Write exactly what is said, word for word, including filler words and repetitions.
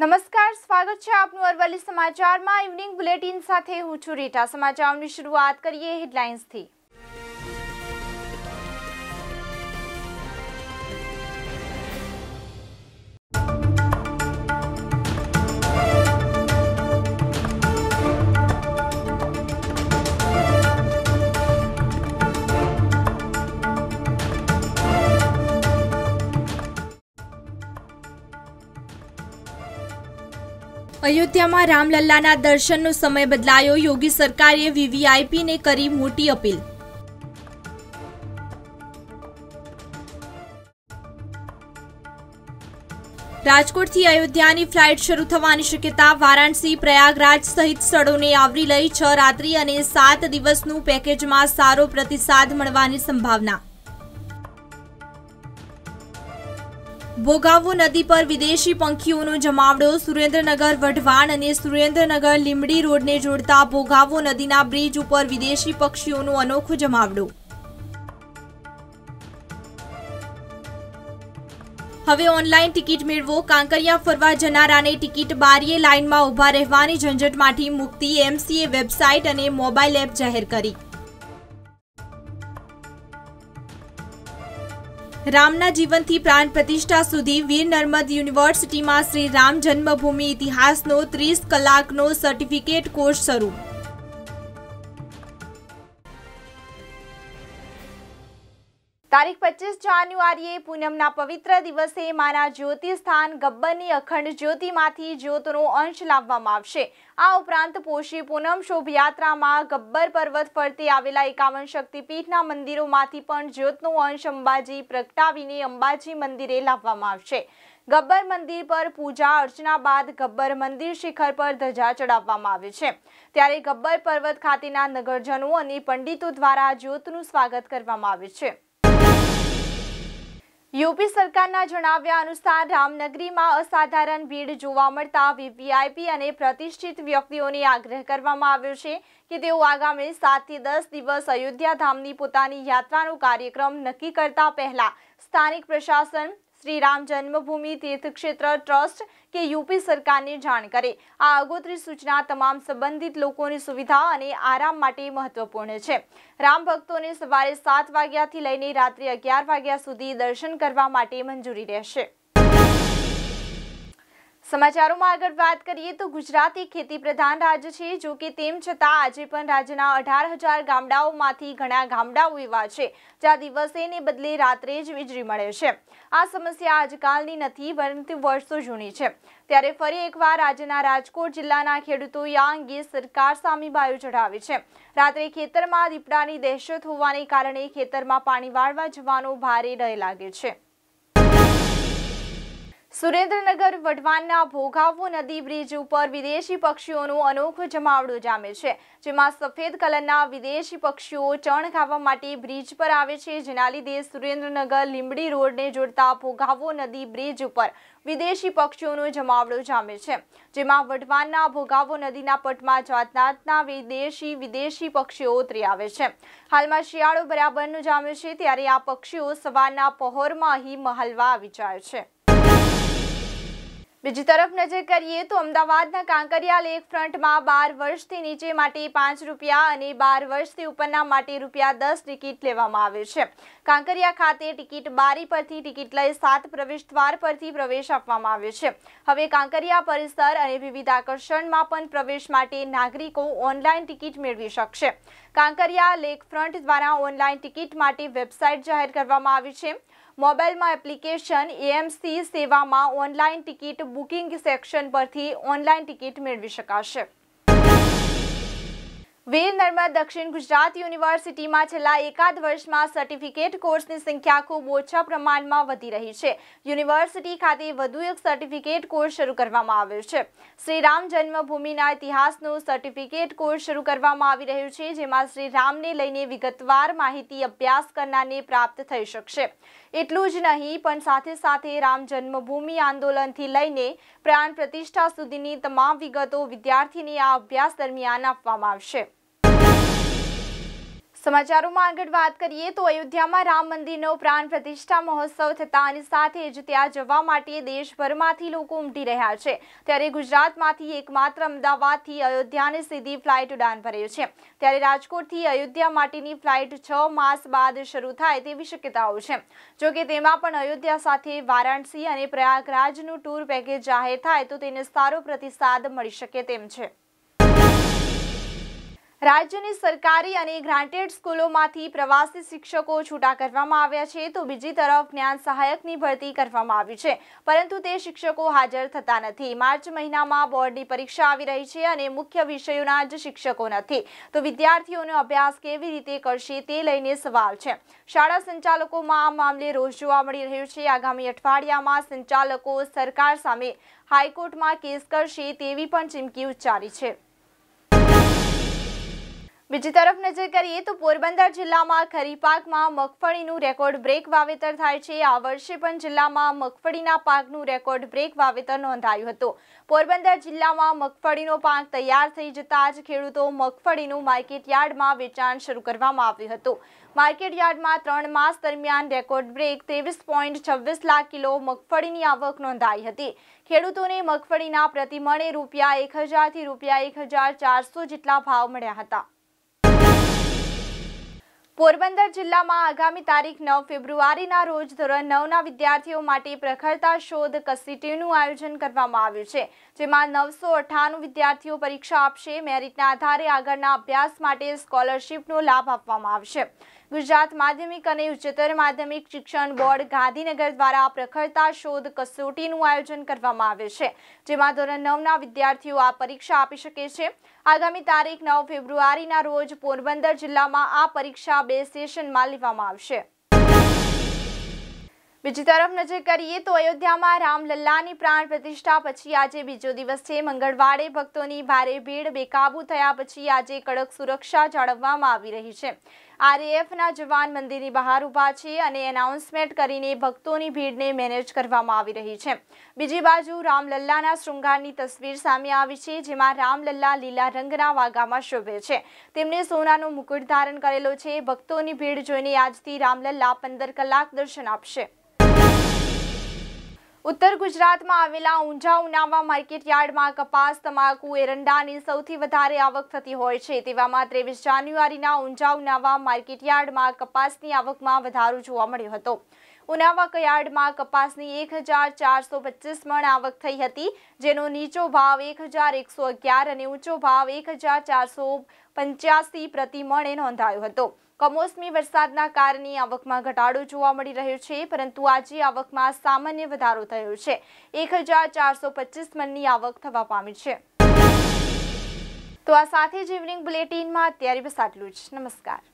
નમસ્કાર, સ્વાગત છે આપનું અરવલ્લી સમાચારમાં ઇવનિંગ બુલેટિન સાથે હું છું રીટા। સમાચારની શરૂઆત કરીએ હેડલાઇન્સથી। અયોધ્યામાં રામલલ્લાના દર્શનનો સમય બદલાયો। યોગી સરકારે વીવીઆઈપીને કરી મોટી અપીલ। રાજકોટથી અયોધ્યાની ફ્લાઇટ શરૂ થવાની શક્યતા। વારાણસી, પ્રયાગરાજ સહિત સ્થળોને આવરી લઈ છ રાત્રિ અને સાત દિવસનું પેકેજમાં સારો પ્રતિસાદ મળવાની સંભાવના। ભોગાવો નદી પર વિદેશી પંખીઓનો જમાવડો। સુરેન્દ્રનગર વઢવાણ અને સુરેન્દ્રનગર લીંબડી રોડને જોડતા ભોગાવો નદીના બ્રિજ ઉપર વિદેશી પક્ષીઓનો અનોખો જમાવડો। હવે ઓનલાઈન ટિકિટ મેળવો। કાંકરિયા ફરવા જનારાને ટિકિટ બારીએ લાઇનમાં ઉભા રહેવાની ઝંઝટમાંથી મુક્તિ। એમસીએ વેબસાઇટ અને મોબાઈલ એપ જાહેર કરી। રામના જીવનથી પ્રાણ પ્રતિષ્ઠા સુધી વીર નર્મદ યુનિવર્સિટીમાં શ્રી રામ જન્મભૂમિ ઇતિહાસનો ત્રીસ કલાકનો સર્ટિફિકેટ કોર્સ શરૂ। તારીખ પચીસ જાન્યુઆરીએ પૂનમના પવિત્ર દિવસે માના જ્યોતિ સ્થાન ગબ્બરની અખંડ જ્યોતિમાંથી જ્યોતનો અંશ લાવવામાં આવશે। આ ઉપરાંત પોષી પૂનમ શોભાયાત્રામાં ગબ્બર પર્વત ફરતે આવેલા એકાવન શક્તિપીઠના મંદિરોમાંથી પણ જ્યોતનો અંશ અંબાજી પ્રગટાવીને અંબાજી મંદિરે લાવવામાં આવશે। ગબ્બર મંદિર પર પૂજા અર્ચના બાદ ગબ્બર મંદિર શિખર પર ધજા ચડાવવામાં આવે છે, ત્યારે ગબ્બર પર્વત ખાતેના નગરજનો અને પંડિતો દ્વારા જ્યોતનું સ્વાગત કરવામાં આવે છે। યુપી સરકારના જણાવ્યા અનુસાર રામનગરીમાં અસાધારણ ભીડ જોવા મળતા વીવીઆઈપી અને પ્રતિષ્ઠિત વ્યક્તિઓને આગ્રહ કરવામાં આવ્યો છે કે તેઓ આગામી સાત થી દસ દિવસ અયોધ્યા ધામની પોતાની યાત્રાનો કાર્યક્રમ નક્કી કરતા પહેલા સ્થાનિક પ્રશાસન, શ્રી રામ જન્મભૂમિ તીર્થક્ષેત્ર ટ્રસ્ટ કે યુપી સરકારને જાણ કરે। આ આગોતરી સૂચના તમામ સંબંધિત લોકોની સુવિધા અને આરામ માટે મહત્વપૂર્ણ છે। રામ ભક્તોને સવારે સાત વાગ્યાથી લઈને રાત્રે અગિયાર વાગ્યા સુધી દર્શન કરવા માટે મંજૂરી રહેશે। સમાચારોમાં આગળ વાત કરીએ તો ગુજરાત એક ખેતી પ્રધાન રાજ્ય છે, જો કે તેમ છતાં આજે પણ રાજ્યના અઢાર હજાર ગામડાઓમાંથી ઘણા ગામડાઓ એવા છે જ્યાં દિવસે ને બદલે રાત્રે જ વીજળી મળે છે। આ સમસ્યા આજકાલની નથી પરંતુ વર્ષો જૂની છે, ત્યારે ફરી એકવાર રાજ્યના રાજકોટ જિલ્લાના ખેડૂતોએ આ અંગે સરકાર સામે બાયો ચઢાવી છે। રાત્રે ખેતરમાં દીપડાની દહેશત હોવાને કારણે ખેતરમાં પાણી વાળવા જવાનો ભારે ડર લાગે છે। સુરેન્દ્રનગર વઢવાણના ભોગાવો નદી બ્રિજ ઉપર વિદેશી પક્ષીઓનો અનોખો જમાવડો જામે છે, જેમાં સફેદ કલરના વિદેશી પક્ષીઓ ચણ ખાવા માટે બ્રિજ પર આવે છે, જેના લીધે સુરેન્દ્રનગર લીંબડી રોડને જોડતા ભોગાવો નદી બ્રિજ ઉપર વિદેશી પક્ષીઓનો જમાવડો જામે છે, જેમાં વઢવાણના ભોગાવો નદીના પટમાં જાતજાતના વિદેશી વિદેશી પક્ષીઓ ઉતરી આવે છે। હાલમાં શિયાળો બરાબરનો જામે છે, ત્યારે આ પક્ષીઓ સવારના પહોરમાં અહીં મહાલવા આવી જાય છે। બીજી તરફ નજર કરીએ તો અમદાવાદના કાંકરિયા લેક ફ્રન્ટમાં બાર વર્ષથી નીચે માટે પાંચ રૂપિયા અને બાર વર્ષથી ઉપરના માટે રૂપિયા દસ ટિકિટ લેવામાં આવે છે। કાંકરિયા ખાતે ટિકિટ બારી પરથી ટિકિટ લઈ સાત પ્રવેશ દ્વાર પરથી પ્રવેશ આપવામાં આવે છે। હવે કાંકરિયા પરિસર અને વિવિધ આકર્ષણમાં પણ પ્રવેશ માટે નાગરિકો ઓનલાઈન ટિકિટ મેળવી શકશે। કાંકરિયા લેક ફ્રન્ટ દ્વારા ઓનલાઈન ટિકિટ માટે વેબસાઇટ જાહેર કરવામાં આવી છે। મોબાઈલમાં એપ્લિકેશન એએમસી સેવામાં ઓનલાઈન ટિકિટ બુકિંગ સેક્શન પરથી ઓનલાઈન ટિકિટ મેળવી શકાશે। વીર નર્મદ દક્ષિણ ગુજરાત યુનિવર્સિટીમાં છેલ્લા એકાદ વર્ષમાં સર્ટિફિકેટ કોર્સની સંખ્યા ખૂબ ઓછા પ્રમાણમાં વધી રહી છે। યુનિવર્સિટી ખાતે વધુ એક સર્ટિફિકેટ કોર્સ શરૂ કરવામાં આવ્યો છે। શ્રી રામ જન્મભૂમિના ઇતિહાસનો સર્ટિફિકેટ કોર્સ શરૂ કરવામાં આવી રહ્યો છે, જેમાં શ્રી રામને લઈને વિગતવાર માહિતી અભ્યાસ કરનારને પ્રાપ્ત થઈ શકશે। એટલું જ નહીં પણ સાથે સાથે રામ જન્મભૂમિ આંદોલનથી લઈને પ્રાણ પ્રતિષ્ઠા સુધીની તમામ વિગતો વિદ્યાર્થીને આ અભ્યાસ દરમિયાન આપવામાં આવશે। સમાચારોમાં આગળ વાત કરીએ તો અયોધ્યામાં રામ મંદિરનો પ્રાણ પ્રતિષ્ઠા મહોત્સવ થતાની સાથે જ ત્યાં જવા માટે દેશભરમાંથી લોકો ઉમટી રહ્યા છે। ત્યારે ગુજરાતમાંથી એકમાત્ર અમદાવાદથી અયોધ્યાની સીધી ફ્લાઇટ ઉડાન ભરે છે। ત્યારે રાજકોટથી અયોધ્યા માટેની ફ્લાઇટ છ માસ બાદ શરૂ થાય તેવી શક્યતાઓ છે। જો કે તેમાં પણ અયોધ્યા સાથે વારાણસી અને પ્રયાગરાજનું ટૂર પેકેજ જાહેર થાય તો તેને સારો પ્રતિસાદ મળી શકે તેમ છે। રાજ્યની સરકારી અને ગ્રાન્ટેડ સ્કૂલોમાંથી પ્રવાસી શિક્ષકો છૂટા કરવામાં આવ્યા છે તો બીજી તરફ જ્ઞાન સહાયકની ભરતી કરવામાં આવી છે, પરંતુ તે શિક્ષકો હાજર થતા નથી। માર્ચ મહિનામાં બોર્ડની પરીક્ષા આવી રહી છે અને મુખ્ય વિષયોના જ શિક્ષકો નથી, તો વિદ્યાર્થીઓનો અભ્યાસ કેવી રીતે કરશે તે લઈને સવાલ છે। શાળા સંચાલકોમાં આ મામલે રોષ જોવા મળી રહ્યો છે। આગામી અઠવાડિયામાં સંચાલકો સરકાર સામે હાઈકોર્ટમાં કેસ કરશે તેવી પણ ચીમકી ઉચ્ચારી છે। બીજી તરફ નજર કરીએ તો પોરબંદર જિલ્લામાં ખરીફ પાકમાં મગફળીનું રેકોર્ડ બ્રેક વાવેતર થાય છે। આ વર્ષે પણ જિલ્લામાં મગફળીના પાકનું રેકોર્ડ બ્રેક વાવેતર નોંધાયું હતું। પોરબંદર જિલ્લામાં મગફળીનો પાક તૈયાર થઈ જતા જ ખેડૂતો મગફળીનું માર્કેટ યાર્ડમાં વેચાણ શરૂ કરવામાં આવ્યું હતું। માર્કેટ યાર્ડમાં ત્રણ માસ દરમિયાન રેકોર્ડ બ્રેક ત્રેવીસ પોઈન્ટ છવ્વીસ લાખ કિલો મગફળીની આવક નોંધાઈ હતી। ખેડૂતોને મગફળીના પ્રતિ મણે રૂપિયા એક હજારથી રૂપિયા એક હજાર ચારસો જેટલા ભાવ મળ્યા હતા। પોરબંદર જિલ્લામાં આગામી તારીખ નવ ફેબ્રુઆરીના રોજ ધોરણ નવના વિદ્યાર્થીઓ માટે પ્રખરતા શોધ કસીટીનું આયોજન કરવામાં આવ્યું છે, જેમાં નવસો અઠ્ઠાણું વિદ્યાર્થીઓ પરીક્ષા આપશે। મેરિટના આધારે આગળના અભ્યાસ માટે સ્કોલરશીપનો લાભ આપવામાં આવશે। ગુજરાત માધ્યમિક અને ઉચ્ચતર માધ્યમિક શિક્ષણ બોર્ડ ગાંધીનગર દ્વારા પ્રખરતા શોધ કસોટીનું આયોજન કરવામાં આવે છે, જેમાં ધોરણ નવના વિદ્યાર્થીઓ આ પરીક્ષા આપી શકે છે। આગામી તારીખ નવ ફેબ્રુઆરીના રોજ પોરબંદર જિલ્લામાં આ પરીક્ષા બે સેશનમાં લેવામાં આવશે। બીજી તરફ નજર કરીએ તો અયોધ્યામાં રામલલ્લાની પ્રાણ પ્રતિષ્ઠા પછી આજે બીજો દિવસ છે। મંગળવારે ભક્તોની ભારે ભીડ બેકાબૂ થયા પછી આજે કડક સુરક્ષા જાળવવામાં આવી રહી છે। આરએએફના જવાન મંદિરની બહાર ઊભા છે અને એનાઉન્સમેન્ટ કરીને ભક્તોની ભીડને મેનેજ કરવામાં આવી રહી છે। બીજી બાજુ રામલલ્લાના શૃંગારની તસવીર સામે આવી છે, જેમાં રામલલ્લા લીલા રંગના વાઘામાં શોભે છે। તેમને સોનાનો મુકુટ ધારણ કરેલો છે। ભક્તોની ભીડ જોઈને આજથી રામલલ્લા પંદર કલાક દર્શન આપશે। ઉત્તર ગુજરાતમાં આવેલા ઊંઝા ઉનાવા માર્કેટ યાર્ડમાં કપાસ, તમાકુ, એરંડાની સૌથી વધારે આવક થતી હોય છે। તેવામાં ત્રેવીસ જાન્યુઆરીના ઊંઝા ઉનાવા માર્કેટ યાર્ડમાં કપાસની આવકમાં વધારો જોવા મળ્યો હતો। ઉનાવા યાર્ડમાં કપાસની એક હજાર ચારસો પચીસ મણ આવક થઈ હતી, જેનો નીચો ભાવ એક હજાર એકસો અગિયાર અને ઊંચો ભાવ એક હજાર ચારસો પંચ્યાસી પ્રતિ મણે નોંધાયો હતો। કમોસમી વરસાદના કારણે આવકમાં ઘટાડો જોવા મળી રહ્યો છે, પરંતુ આજે આવકમાં સામાન્ય વધારો થયો છે। એક હજાર ચારસો પચીસ મણની આવક થવા પામી છે। તો આ સાથે જ ઇવનિંગ બુલેટિનમાં અત્યારે બસ આટલું જ। નમસ્કાર।